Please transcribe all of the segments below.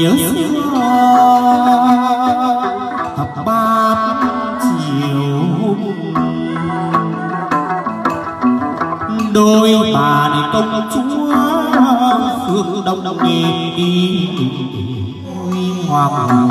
nhớ xưa thập bát chiều đôi bà này công chúa phương đông đông đi hoàng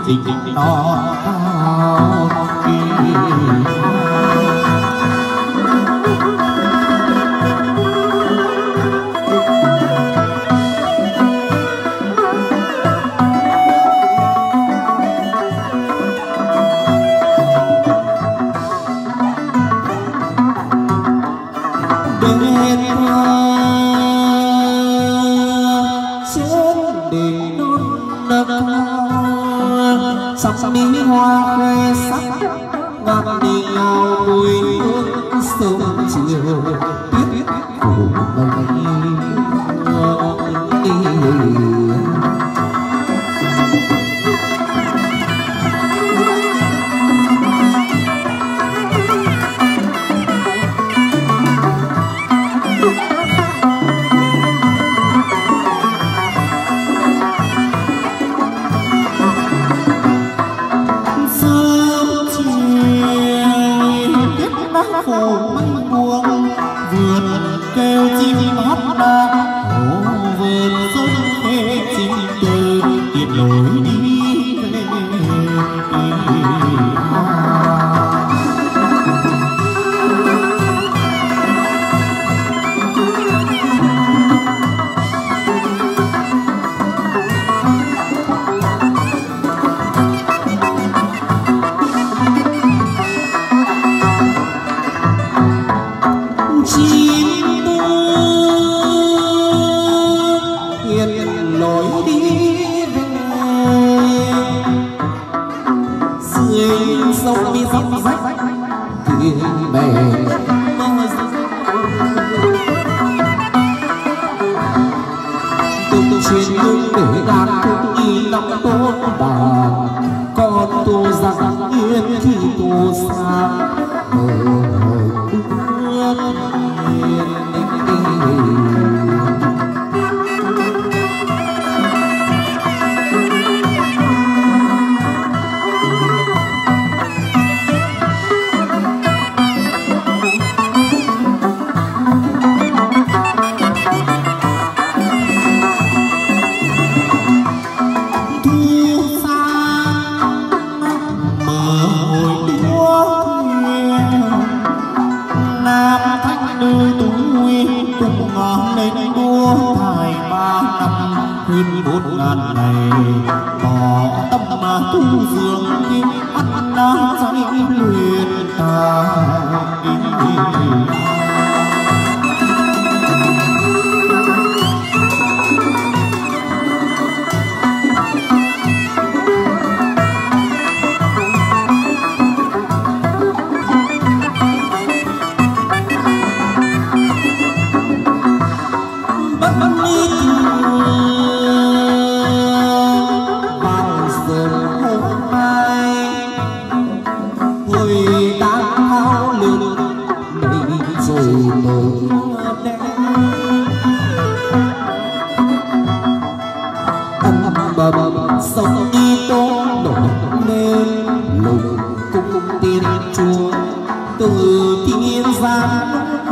chỉnh đỏ cao kỳ. Sắp đi hoa khoe sắc ngàn đi ngào mùi hương sớm chiều tuyết phủ phủ mây buông vườn kêu chim hót la vườn sông khê chim từ tiệt lối đi về. Sông đi dốc rách thuyền bè từng chuyến hương để đàn thương y năm tốt đàn con tô rằng yên khi tô xa hơn 4.000 ngày tỏ tâm mà tu dường như ăn đá cháy luyện ta. Sông đi tố đổ lên lùng cung tiên chúa từ thiên giang.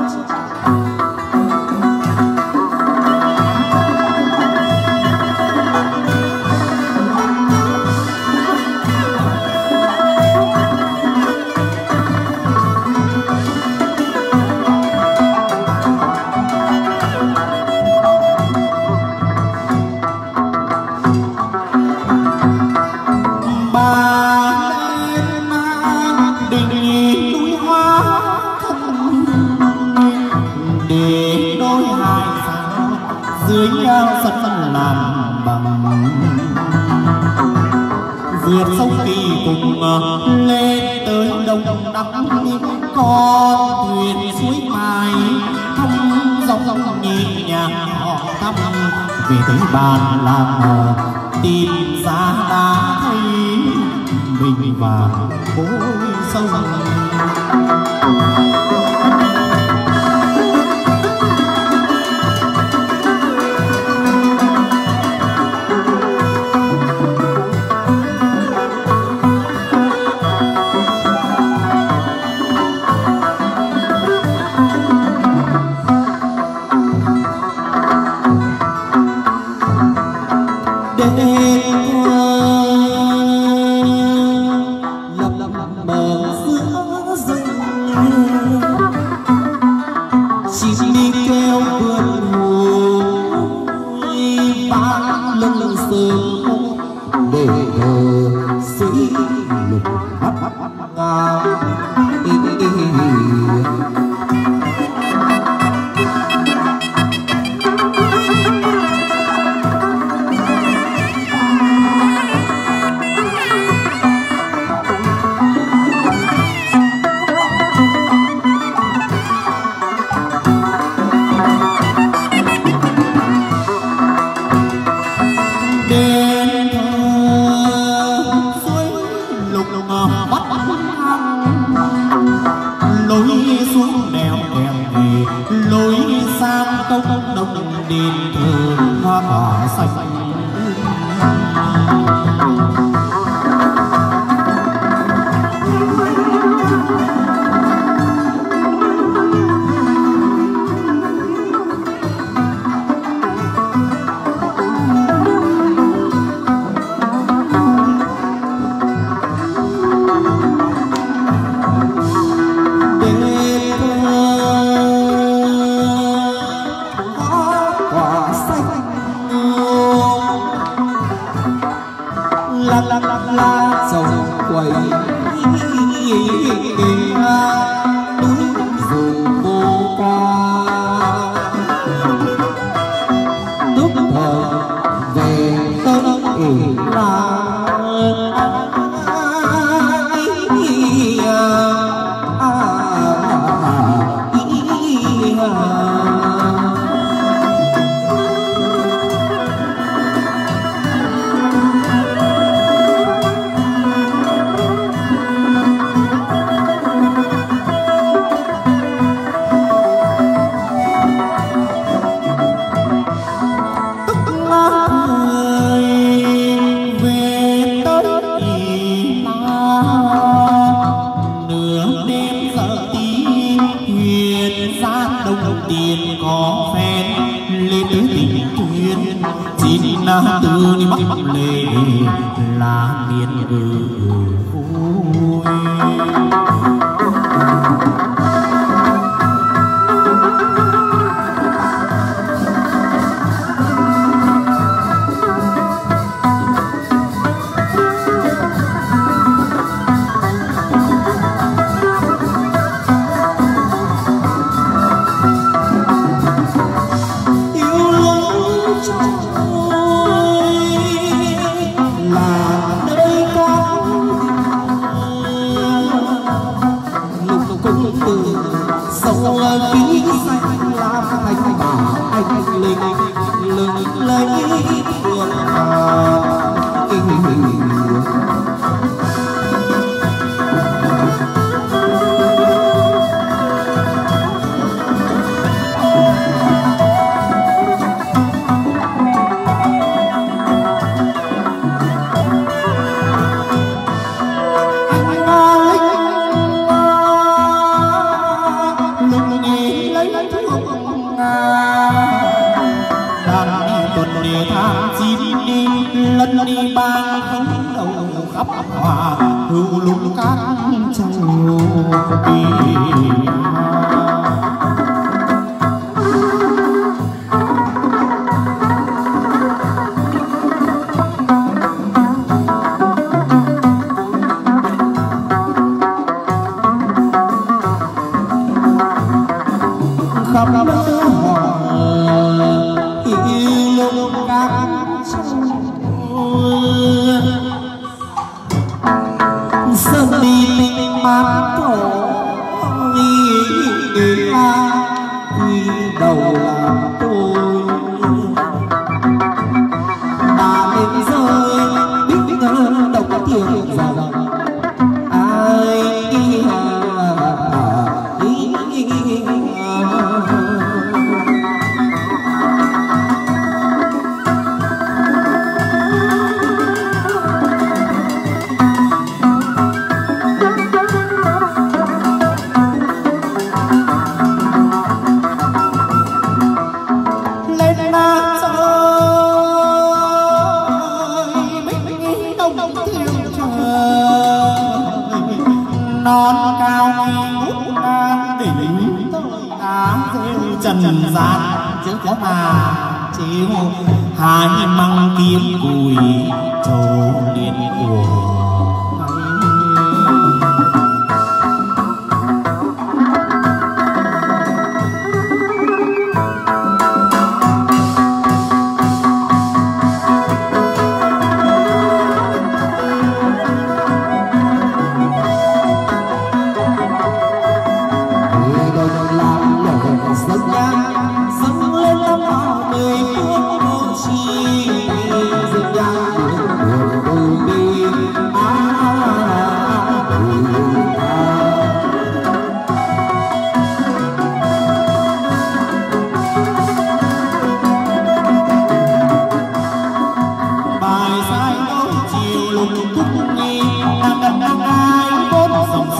Dưới sân làm bằng vượt sông Kỳ cùng lên tới đông đắp con thuyền suối mai thăm dòng nhẹ nhàng họ thăm về tới bàn làng tìm ra đã thấy mình và bối sông.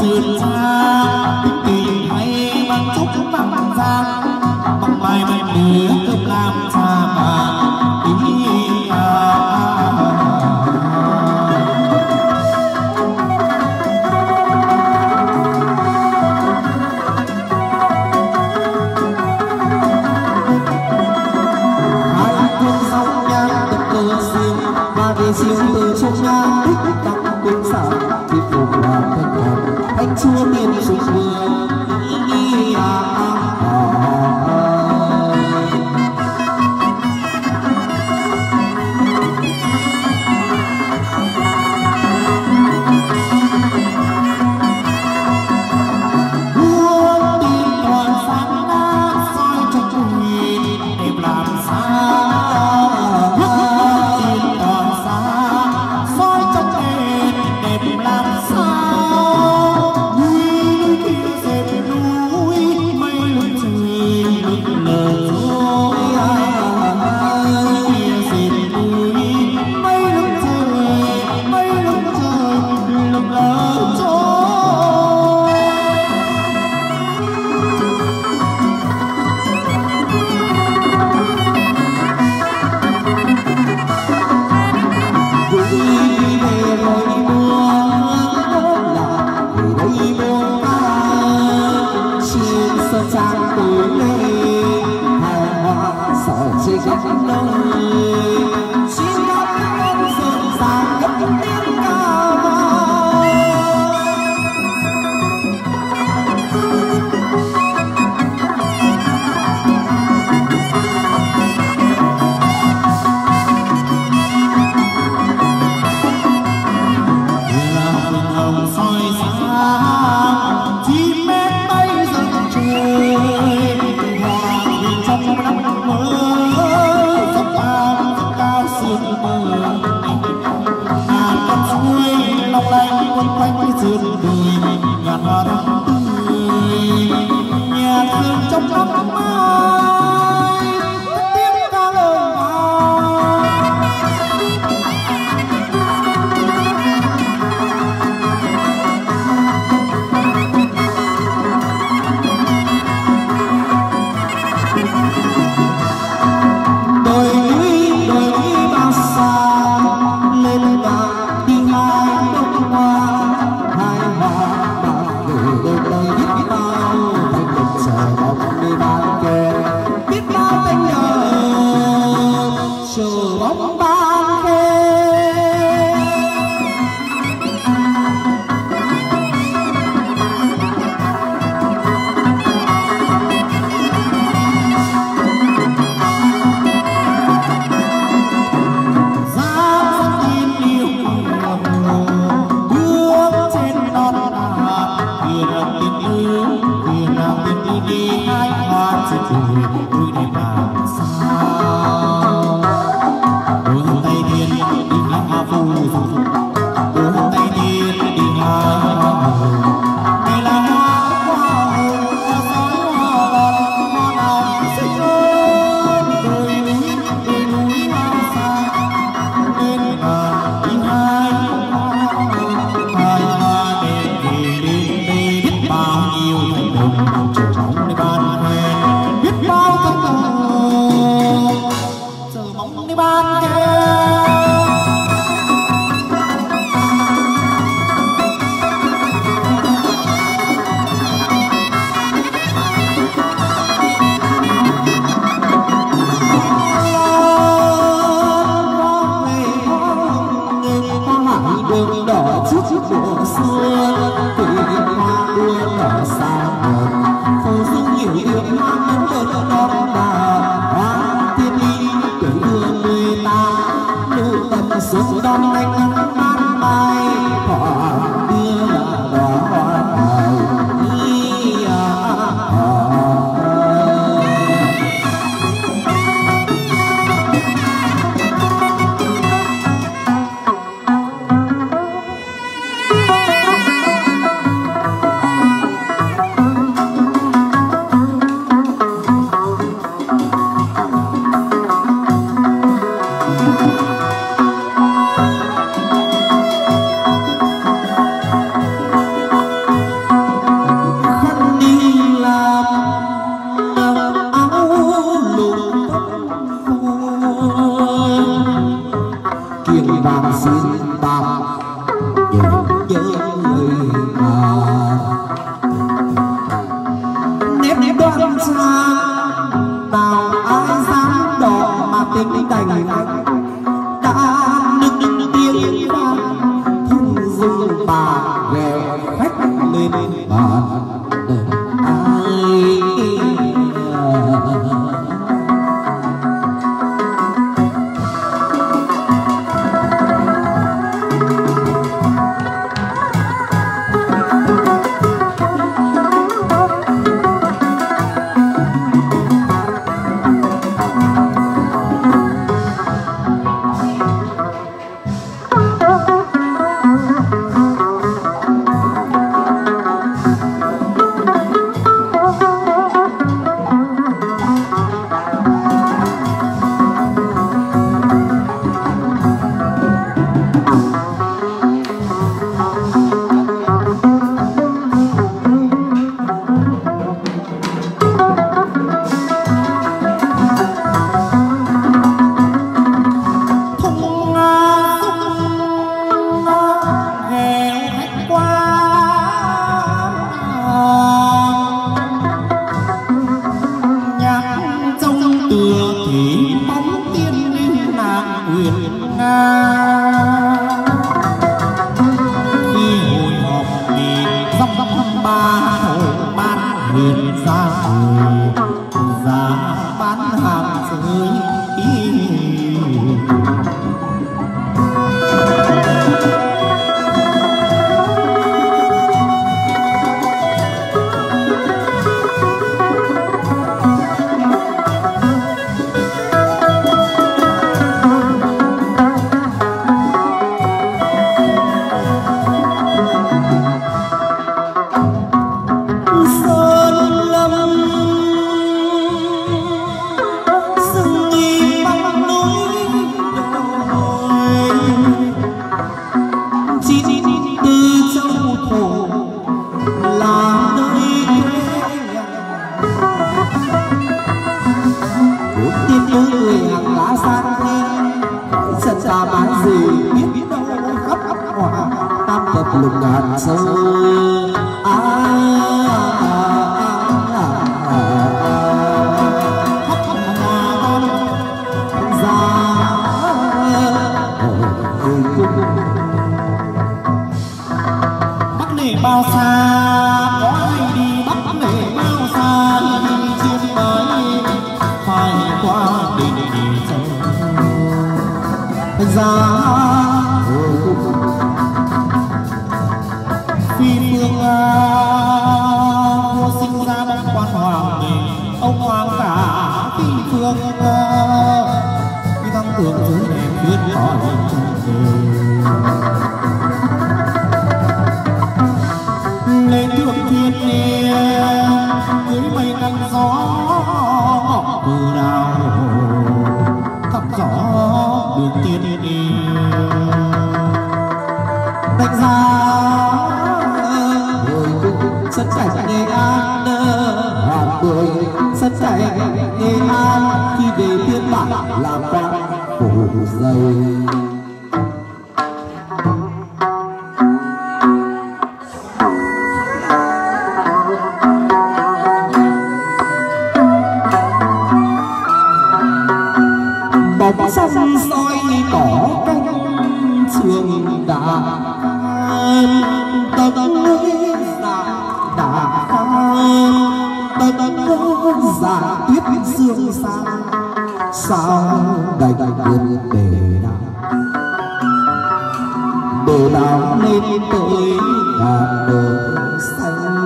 sườn xa tình hay bằng chúc bằng giang bằng mai bằng lửa cơm làm xa mà siêu từ trong ngang thích tặng cung sản thì phục là thân thần anh chúa tiên sung vương lên bàn ai lục ngàn sâu Bắc này bao xa có ai đi Bắc này bao xa đi chiêm bái phải qua đỉnh đi ra phi phương vua sinh ra bóng quan hoàng này ông hoàng cả phi phương khi thăng tưởng dưới đèn viết hỏi lên thượng thiên dưới mây nắng gió từ đào thăm gió đường tiên đi đánh giá sân chảy Nghệ An hoàng bưởi sân chảy Nghệ An khi về thiên bản làm quan phủ dày bóng sông soi tỏ cánh trường đà tầng núi đã tầng giả tuyết dương sang sao đầy vườn bể đào lên tới ngàn bờ xanh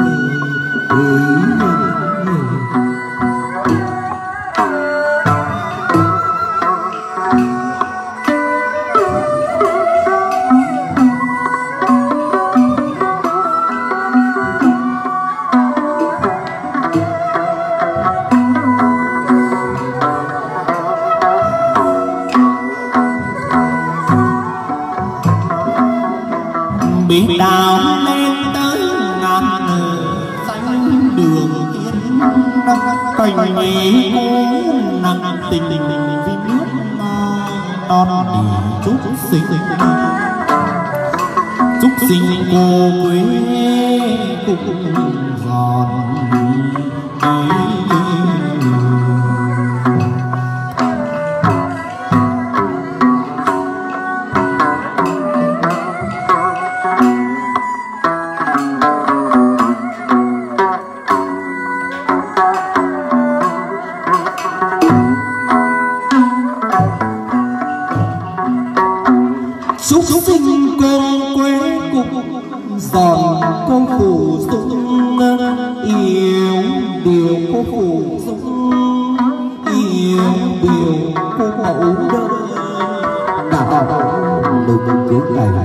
bị đào lên tới ngàn xanh đường yên cành mây muốn nặng tình vì nước non để chúc sinh cô quê cũng giòn cô phụ dung, yêu điều cô phụ dung, yêu điều cô mẫu đơn. Nào đừng cứ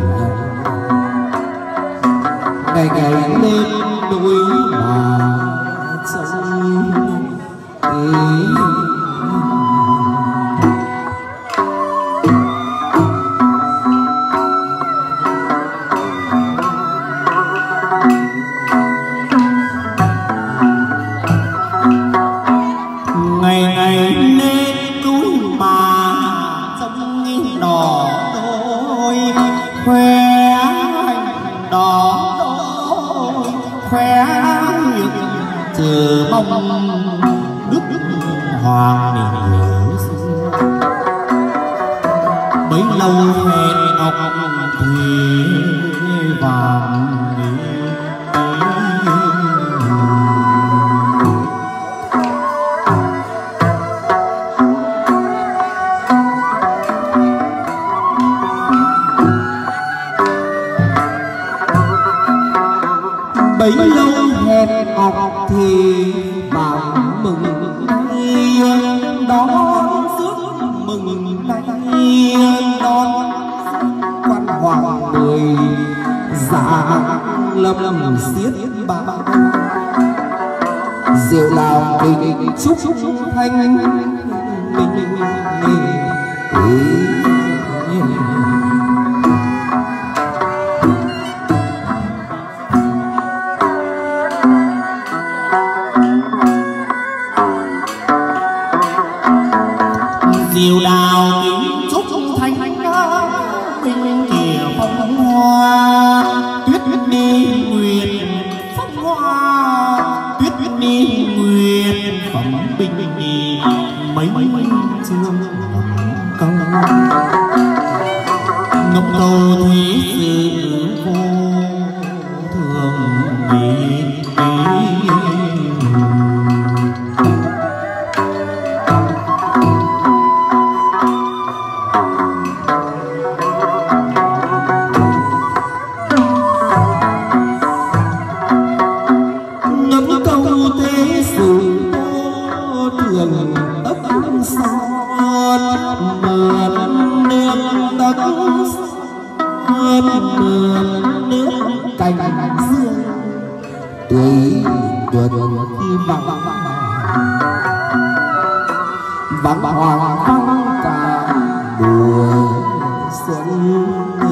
ngày ngày lên núi mà trông ngày ngày lên núi mà trông đỏ đôi khoe đỏ đôi khoe chờ mong đức hoàng nhớ bấy lâu hẹn ngọc thuê vàng bấy lâu hẹn ngọc thì vàng mừng nay đón rước mừng nay đón quan hoàng mười dạ lâm xiết bao diệu lào bình chúc thanh diệu đào kính chúc thanh bình kìa phong hoa tuyết đi nguyệt phong hoa tuyết đi nguyệt phẩm bình đi mấy chương câu ngọc câu thế sự vô thường nghĩ cành dương tươi tuần khi vắng hoàng vắng cả mùa xuân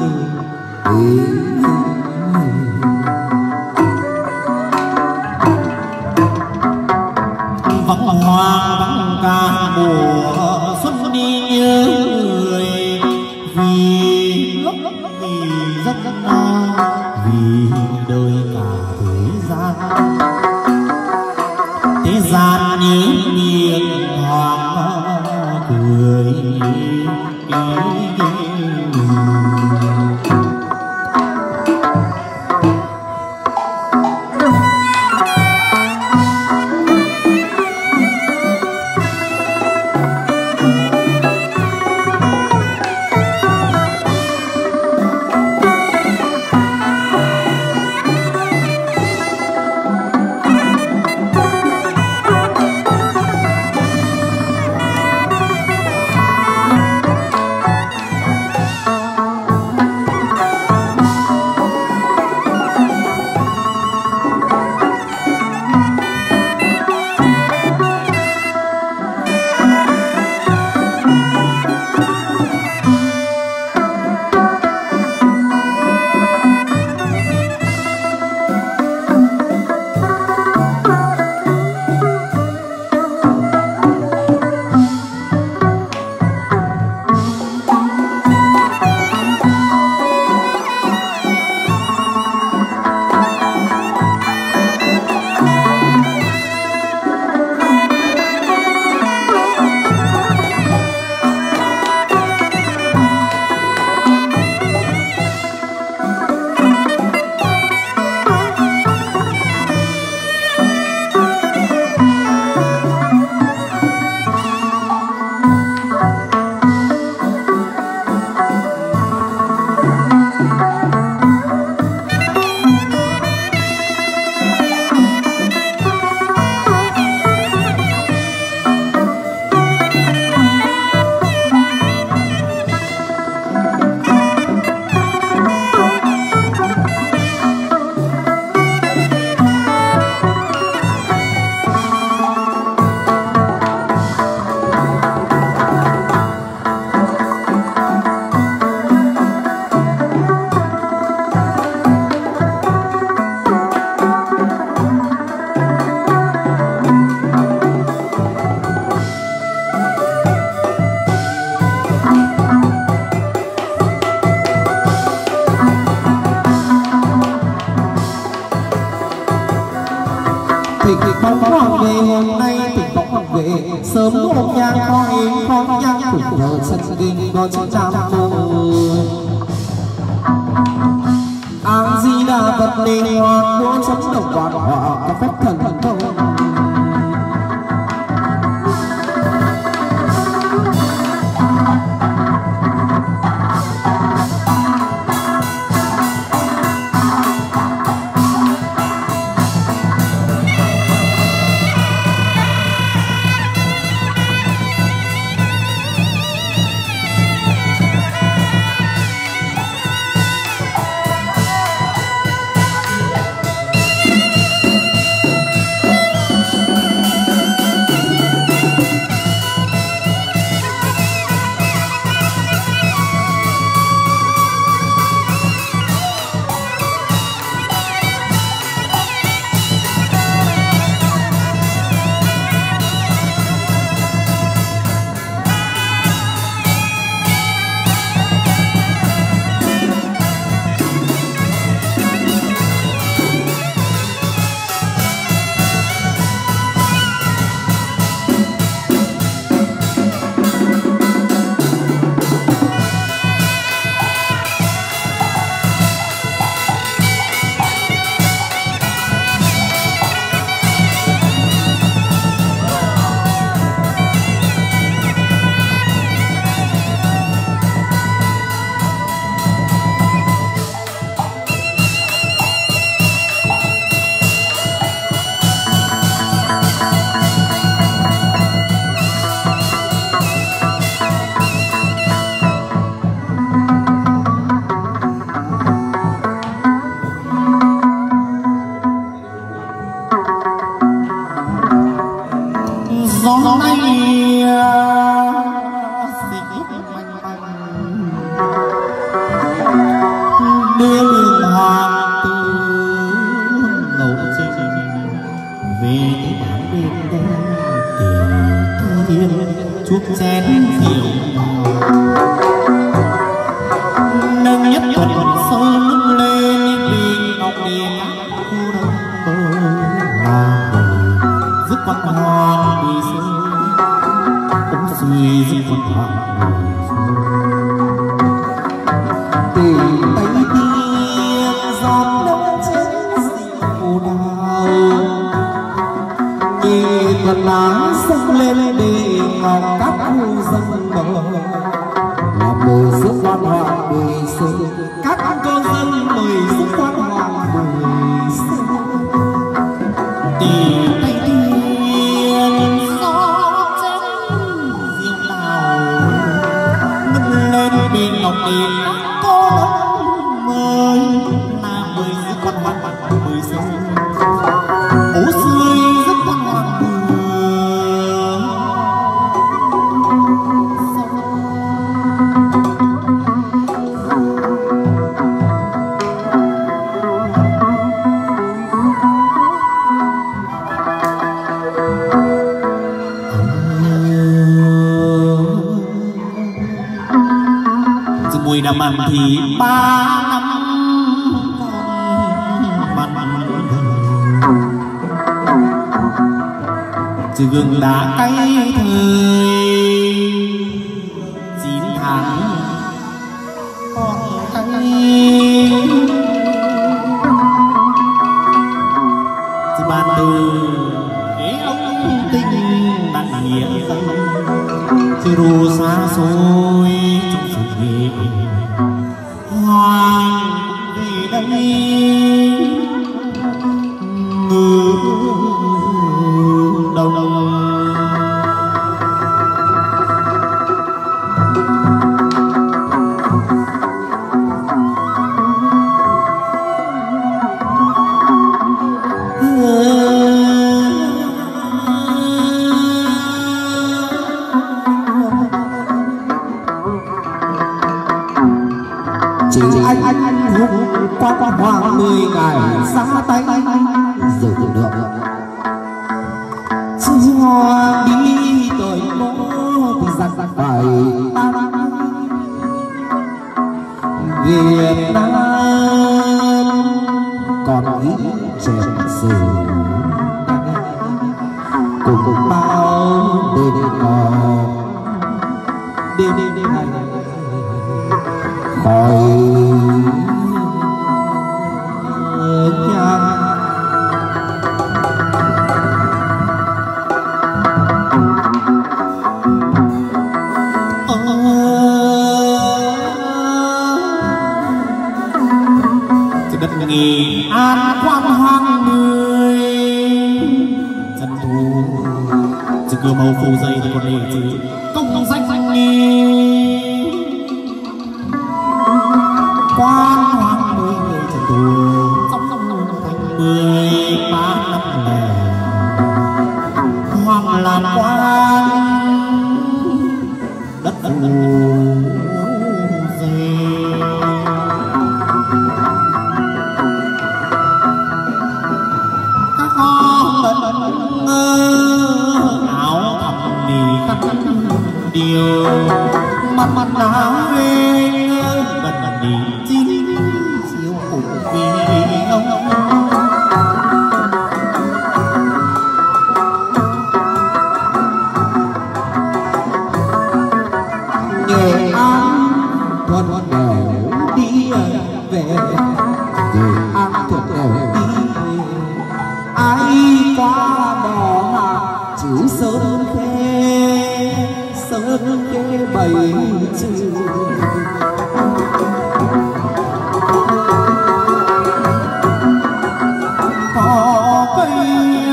vắng hoa vắng cả mùa xuân đi nhớ người vì lúc vì rất vì đời cả thế gian nhớ nghiêng hoàng cười Thịnh bóng hoàng về hôm nay thịnh bóng hoàng về sớm hôm nhang con nhang cùng thờ sân đình có chữ nam mô Áng Di Đà Phật Liên Hoa muôn chấm đồng đoàn hòa có phép thần thông gió nay đưa đường hoàng từ ngẫu trình về bên đây từ thiên chuốc chén rượu nâng nhất thuần sơn nâng lên vì ngọc điện khu đông bờ dứt văn hoàng vì sơ cũng suy dứt văn hoàng từ tay tiên giọt nước trên dịu đào nhìn lần nắng sông lên để ngọc các khu dân bờ là mời dứt văn hoàng vì sơ các cô dân mời dứt văn hoàng vì sơ tìm tay tiên gió trên diệu đào nâng lên bên ngọc điện cô mời là mời dứt văn hoàng mời sơ ố xươi dứt văn hoàng mùi năm ăn thì 3 năm con mặn chứ gương đá cay thời 9 tháng con cay chứ ban từ ghế ông tinh nặng nghĩa chứ ru xa xôi trong sự về hoàng về đây ngư đông chỉ anh hùng qua hoàng 10 ngày ra tay dự được chứ hoa đi tội bố thì giặc phải Việt Nam còn ít chèn sử cùng bao đêm đêm khỏi nhà. Đất nghỉ an quan hoang người dân thù chứ cứ màu phù dây thì còn để chứ công danh nghi quan hoang người dân thù trong thành 13 năm lẻ hoàng làm quan đất phù dây. Áo thầm đi khăn điều mặt áo bần đi chín chiếu cùng vì ông Nghệ An thuận nghèo đi về Nghệ An thuận nghèo đi về ai qua đò hạ chữ sơn khê bảy chữ có cây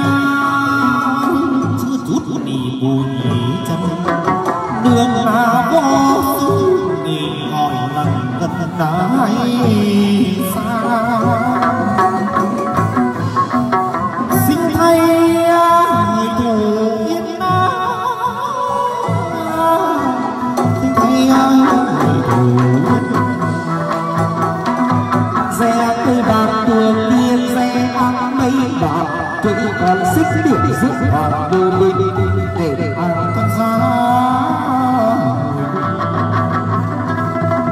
chưa chút đi bùi chân đường nào vô tư đi hỏi lần gần đáy xa xin thay người thù yên xin thay người thù xe từ bạc tường tiên xe ăn mây bạc tôi còn xích điểm giúp hoàng vô minh để